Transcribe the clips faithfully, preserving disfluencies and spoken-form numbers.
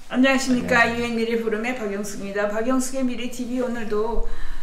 안녕하십니까. 유엔미래 포럼의 박영숙입니다. 박영숙의 미래티비 오늘도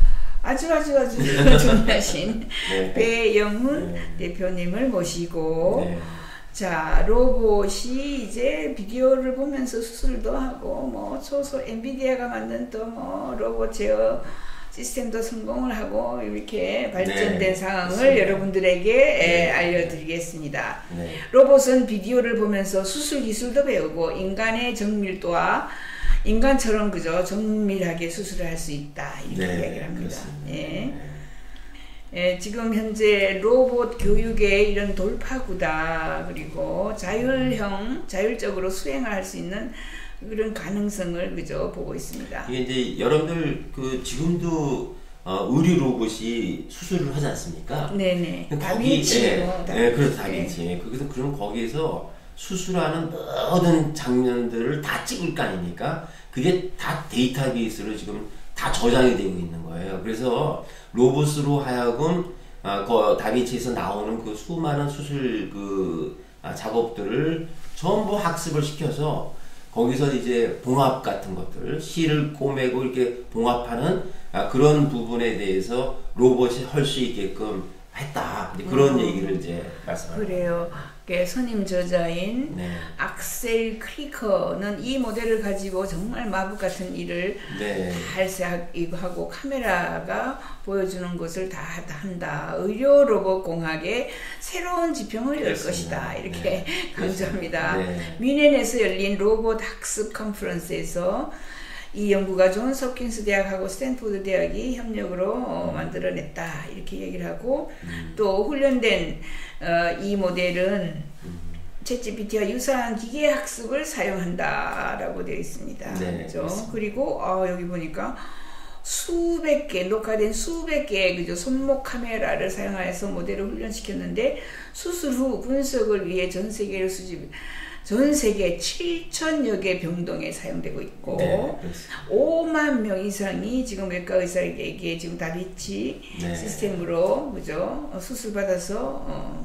아주 아주 아주 중요하신 네. 배영훈 네. 대표님을 모시고 네. 자 로봇이 이제 비디오를 보면서 수술도 하고 뭐 초소 엔비디아가 만든 또 뭐 로봇 제어 시스템도 성공을 하고 이렇게 발전된 네, 상황을 맞습니다. 여러분들에게 네. 알려드리겠습니다. 네. 로봇은 비디오를 보면서 수술 기술도 배우고 인간의 정밀도와 인간처럼 그저 정밀하게 수술을 할 수 있다 이렇게 네, 이야기를 합니다. 예. 네. 예, 지금 현재 로봇 교육의 이런 돌파구다. 그리고 자율형, 자율적으로 수행을 할 수 있는 그런 가능성을 그저 보고 있습니다. 이게 이제 여러분들 그 지금도 어, 의료 로봇이 수술을 하지 않습니까? 네네. 다빈치. 예, 네, 그래서 다빈치. 네. 그래서 그럼 거기에서 수술하는 모든 장면들을 다 찍을 거 아닙니까? 그게 다 데이터베이스로 지금 다 저장이 되고 있는 거예요. 그래서 로봇으로 하여금 어, 그 다빈치에서 나오는 그 수많은 수술 그 아, 작업들을 전부 학습을 시켜서 거기서 이제 봉합 같은 것들, 실을 꼬매고 이렇게 봉합하는 아, 그런 부분에 대해서 로봇이 할 수 있게끔 했다. 이제 그런 음, 얘기를 이제 말씀하는 그래요. 선임 저자인 네. 악셀 크리커는 이 모델을 가지고 정말 마법 같은 일을 네. 다 하고 카메라가 보여주는 것을 다 한다. 의료 로봇 공학의 새로운 지평을 열 것이다. 이렇게 네. 강조합니다. 네. 뮌헨에서 열린 로봇 학습 컨퍼런스에서 이 연구가 존스 홉킨스 대학하고 스탠포드 대학이 협력으로 어, 만들어냈다 이렇게 얘기를 하고 음. 또 훈련된 어, 이 모델은 음. 챗지피티와 유사한 기계 학습을 사용한다라고 되어 있습니다. 네, 그렇죠? 그리고 어, 여기 보니까 수백 개 녹화된 수백 개의 그죠 손목 카메라를 사용해서 모델을 훈련시켰는데 수술 후 분석을 위해 전 세계를 수집. 전 세계 칠천여 개 병동에 사용되고 있고 네, 오만 명 이상이 지금 외과 의사에게 지금 다빈치 네. 시스템으로 그죠 수술 받아서 어.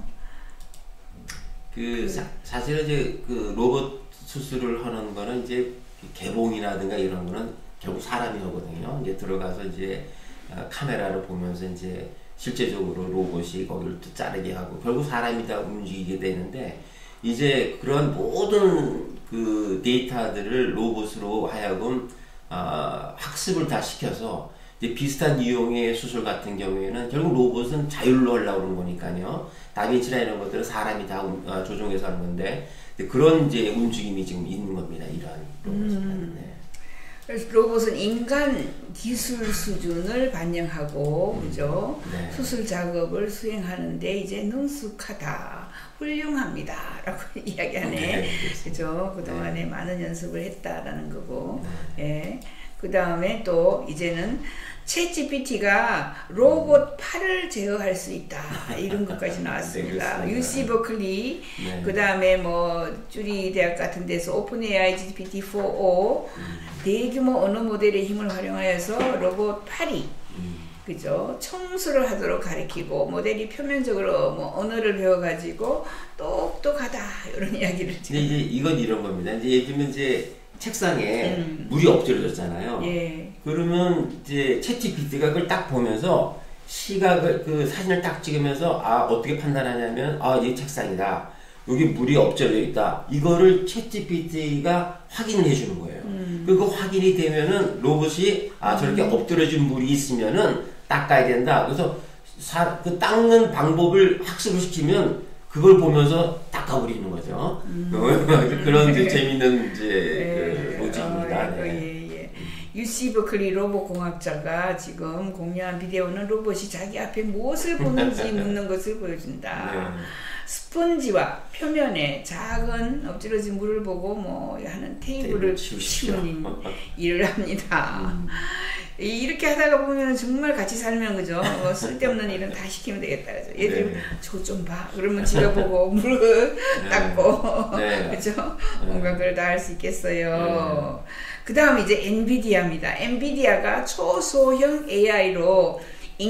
그, 그 사, 사실은 이제 그 로봇 수술을 하는 거는 이제 개봉이라든가 이런 거는 결국 사람이 하거든요. 이제 들어가서 이제 카메라를 보면서 이제 실제적으로 로봇이 거기를 또 자르게 하고 결국 사람이 다 움직이게 되는데. 이제 그런 모든 그 데이터들을 로봇으로 하여금 어, 학습을 다 시켜서 이제 비슷한 유형의 수술 같은 경우에는 결국 로봇은 자율로 하려고 그러는 거니까요. 다빈치나 이런 것들은 사람이 다 어, 조종해서 하는 건데 그런 이제 움직임이 지금 있는 겁니다. 이러한 로봇은. 음. 네. 그래서 로봇은 인간 기술 수준을 반영하고 음. 그죠? 네. 수술 작업을 수행하는데 이제 능숙하다. 훌륭합니다. 라고 이야기하네. 네, 그죠? 그동안에 네. 많은 연습을 했다라는 거고. 네. 예. 그 다음에 또 이제는 챗지피티가 로봇 팔을 제어할 수 있다. 이런 것까지 나왔습니다. 네, 유씨 버클리, 네. 그 다음에 뭐 쭈리 대학 같은 데서 오픈 에이아이 지피티 포 오 음. 대규모 언어 모델의 힘을 활용하여서 로봇 팔이 음. 그죠? 청소를 하도록 가르치고 모델이 표면적으로 뭐 언어를 배워가지고 똑똑하다 이런 이야기를 근데 이제 이건 이런 겁니다. 이제 예를 들면 이제 책상에 음. 물이 엎드려졌잖아요. 예. 그러면 이제 챗지피티가 그걸 딱 보면서 시각을 그 사진을 딱 찍으면서 아 어떻게 판단하냐면 아 이 책상이다. 여기 물이 엎드려 있다. 이거를 챗지피티가 확인을 해주는 거예요. 음. 그리고 확인이 되면은 로봇이 아 저렇게 음. 엎드려진 물이 있으면은 닦아야 된다. 그래서 사, 그 닦는 방법을 학습을 시키면 그걸 보면서 닦아버리는 거죠. 음. 그런 이제 재밌는 이제 네. 그 로직입니다. 어, 네. 예, 예. 유씨 버클리 로봇 공학자가 지금 공유한 비디오는 로봇이 자기 앞에 무엇을 보는지 묻는 것을 보여준다. 네. 스펀지와 표면에 작은 엎질러진 물을 보고 뭐 하는 테이블을 치우는 일을 합니다. 음. 이렇게 하다가 보면 정말 같이 살면 그죠? 뭐 쓸데없는 일은 다 시키면 되겠다. 그죠? 얘들 네. 저거 좀 봐. 그러면 지가 보고 물을 네. 닦고 네. 그죠? 네. 뭔가 그걸 다 할 수 있겠어요. 네. 그 다음 이제 엔비디아입니다. 엔비디아가 초소형 에이아이로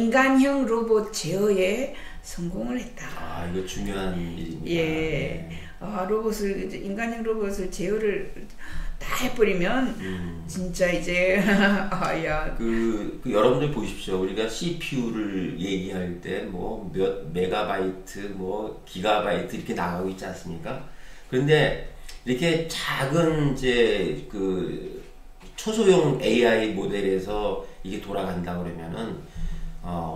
인간형 로봇 제어에 성공을 했다. 아, 이거 중요한 일입니다. 예. 아, 로봇을 인간형 로봇을 제어를 다 해버리면 음. 진짜 이제 아야 그, 그 여러분들 보십시오. 우리가 씨피유를 얘기할 때 뭐 몇 메가바이트 뭐 기가바이트 이렇게 나가고 있지 않습니까? 그런데 이렇게 작은 이제 그 초소형 에이아이 모델에서 이게 돌아간다 그러면은 어,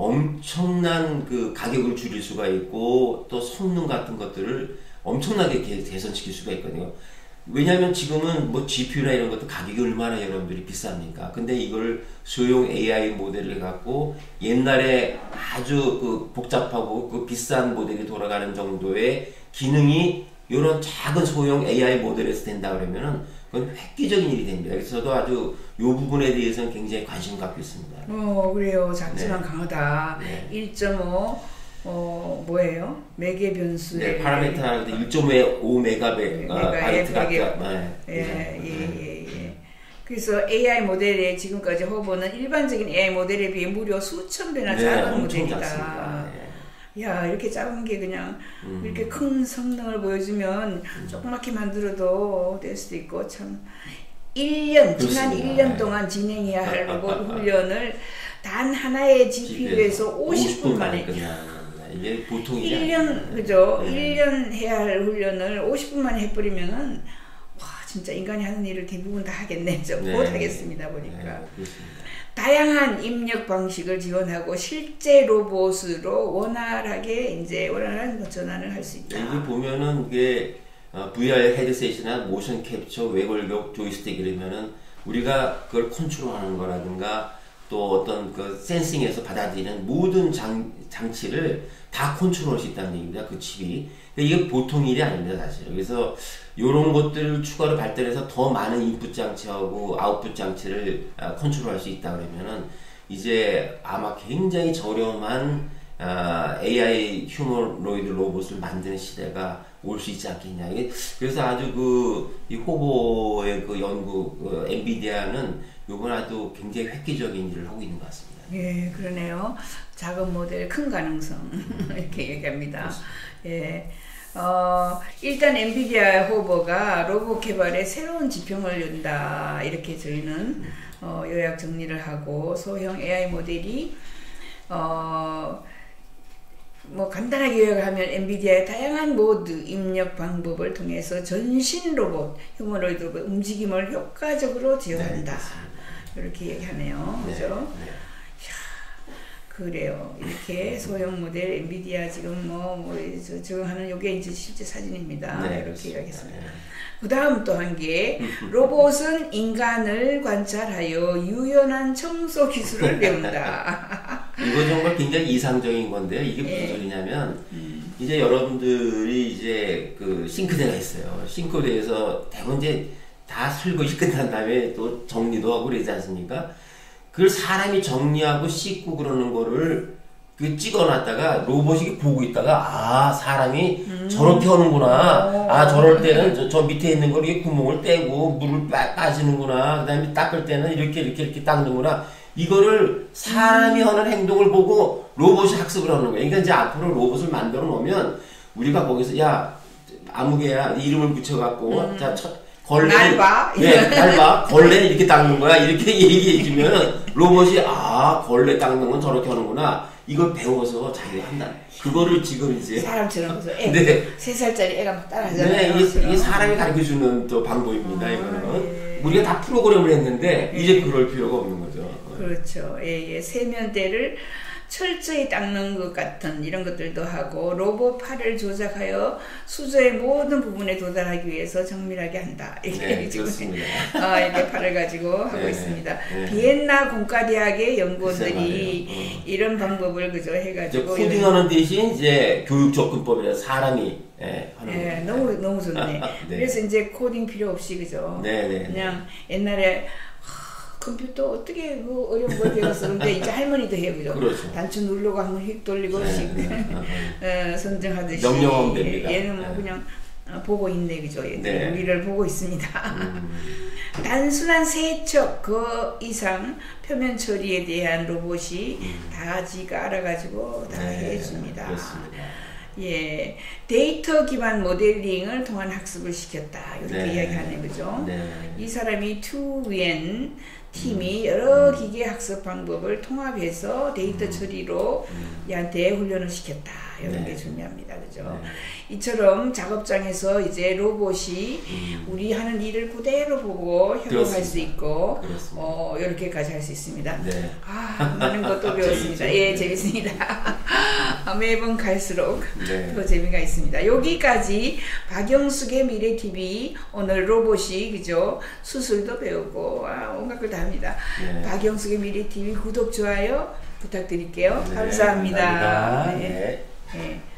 엄청난 그 가격을 줄일 수가 있고 또 성능 같은 것들을 엄청나게 개, 개선시킬 수가 있거든요. 왜냐하면 지금은 뭐 지피유나 이런 것도 가격이 얼마나 여러분들이 비쌉니까? 근데 이걸 소형 에이아이 모델을 갖고 옛날에 아주 그 복잡하고 그 비싼 모델이 돌아가는 정도의 기능이 이런 작은 소형 에이아이 모델에서 된다 그러면은 그건 획기적인 일이 됩니다. 그래서 저도 아주 이 부분에 대해서는 굉장히 관심 갖고 있습니다. 어, 그래요. 작지만 네. 강하다. 네. 일 점 오 어, 뭐예요? 매개 변수의 네, 파라미터 일 점 오 메가바이트 각각. 네. 예, 예, 예, 예. 그래서 에이아이 모델의 지금까지 허브는 일반적인 에이아이 모델에 비해 무려 수천 배나 네, 작은 모델이다. 네. 야, 이렇게 작은 게 그냥 음. 이렇게 큰 성능을 보여주면 음. 조그맣게 만들어도 될 수도 있고 참 일 년, 그렇습니다. 지난 일 년 동안 진행해야 할 로봇 훈련을 단 하나의 지피유에서 오십 분 만에 이게 보통 일 년 그죠? 네. 일 년 해야 할 훈련을 오십 분 만에 해버리면은 와 진짜 인간이 하는 일을 대부분 다 하겠네. 저 네. 못 하겠습니다 보니까. 네, 다양한 입력 방식을 지원하고 실제 로봇으로 원활하게 이제 원활한 전환을 할 수 있다. 여기 보면은 이게 브이알 헤드셋이나 모션 캡처, 외골격 조이스틱 이러면은 우리가 그걸 컨트롤하는 거라든가 또 어떤 그 센싱에서 받아들이는 모든 장, 장치를 다 컨트롤할 수 있다는 얘기입니다. 그 칩이. 이게 보통 일이 아닙니다, 사실. 그래서 이런 것들을 추가로 발달해서 더 많은 인풋 장치하고 아웃풋 장치를 아, 컨트롤할 수 있다 그러면은 이제 아마 굉장히 저렴한 아, 에이아이 휴머노이드 로봇을 만드는 시대가 올 수 있지 않겠냐. 그래서 아주 그, 이 호보의 그 연구, 그 엔비디아는 요번 아주 굉장히 획기적인 일을 하고 있는 것 같습니다. 예, 그러네요. 작은 모델, 큰 가능성. 이렇게 얘기합니다. 예. 어, 일단 엔비디아 호버가 로봇 개발에 새로운 지평을 연다. 이렇게 저희는 어, 요약 정리를 하고 소형 에이아이 모델이 어, 뭐 간단하게 요약을 하면 엔비디아의 다양한 모드 입력 방법을 통해서 전신 로봇, 휴머노이드 로봇 움직임을 효과적으로 제어한다. 네, 이렇게 얘기하네요. 네, 그죠? 네. 이야, 그래요. 이렇게 소형 모델 엔비디아 지금 뭐, 뭐 적용하는 요게 이제 실제 사진입니다. 네, 이렇게 얘기하겠습니다. 네. 그 다음 또 한 개, 로봇은 인간을 관찰하여 유연한 청소 기술을 배운다. 이거 정말 굉장히 이상적인 건데요. 이게 무슨 네. 소리냐면, 음. 이제 여러분들이 이제 그 싱크대가 있어요. 싱크대에서 대부분 이제 다 설거지 끝난 다음에 또 정리도 하고 그러지 않습니까? 그걸 사람이 정리하고 씻고 그러는 거를 그 찍어놨다가 로봇이 보고 있다가 아 사람이 음. 저렇게 하는구나. 아 저럴 때는 저, 저 밑에 있는 걸 이렇게 구멍을 떼고 물을 빠, 빠지는구나. 그 다음에 닦을 때는 이렇게 이렇게 이렇게 닦는구나. 이거를 사람이 음. 하는 행동을 보고 로봇이 학습을 하는 거예요. 그러니까 이제 앞으로 로봇을 만들어 놓으면 우리가 거기서 야 아무개야 이름을 붙여갖고 음. 자 첫 걸레 봐. 네, 날 봐. 걸레는 이렇게 닦는 거야. 이렇게 얘기해 주면 로봇이 아 걸레 닦는 건 저렇게 하는구나. 이걸 배워서 자기가 한다. 그거를 지금 이제 사람처럼 그래서 애, 네. 세 살짜리 애가 막 따라하잖아요. 네, 이게, 이게 사람이 가르쳐주는 또 방법입니다. 아, 이거는 예. 우리가 다 프로그램을 했는데 예. 이제 그럴 필요가 없는 거죠. 그렇죠. 예, 예. 세면대를 철저히 닦는 것 같은 이런 것들도 하고 로봇 팔을 조작하여 수저의 모든 부분에 도달하기 위해서 정밀하게 한다. 이렇게 네, 그렇습니다. 어, 이렇게 팔을 가지고 하고 네, 있습니다. 네. 비엔나 공과대학의 연구원들이 어. 이런 방법을 그저 해가지고 코딩하는 대신 이제 교육 접근법이라 사람이 예, 하는 네, 너무 너무 좋네. 네. 그래서 이제 코딩 필요 없이 그죠. 네, 네, 그냥 옛날에 컴퓨터 어떻게 그 어려운 걸 배웠어. 근데 이제 할머니도 해요, 그죠? 그렇죠. 단추 누르고 한번 휙 돌리고 네, 네. 어, 선정하듯이. 명령하면 됩니다. 얘는 뭐 네. 그냥 보고 있네, 그죠? 네. 우리를 보고 있습니다. 음. 단순한 세척 그 이상 표면 처리에 대한 로봇이 음. 다 지가 알아가지고 다 네, 해줍니다. 그렇습니다. 예, 데이터 기반 모델링을 통한 학습을 시켰다. 이렇게 네. 이야기하는 거죠. 네. 이 사람이 투윈 팀이 여러 기계 학습 방법을 통합해서 데이터 처리로 얘한테 훈련을 시켰다. 이런 네. 게 중요합니다. 그죠? 네. 이처럼 작업장에서 이제 로봇이 음. 우리 하는 일을 그대로 보고 협업할 수 있고, 그렇습니다. 어, 이렇게까지 할 수 있습니다. 네. 아, 많은 것도 배웠습니다. 예, 재밌습니다. 매번 갈수록 네. 더 재미가 있습니다. 여기까지 박영숙의 미래티비 오늘 로봇이 그죠? 수술도 배우고 아, 온갖 걸 다 합니다. 네. 박영숙의 미래티비 구독, 좋아요 부탁드릴게요. 네, 감사합니다. 감사합니다. 네. 네.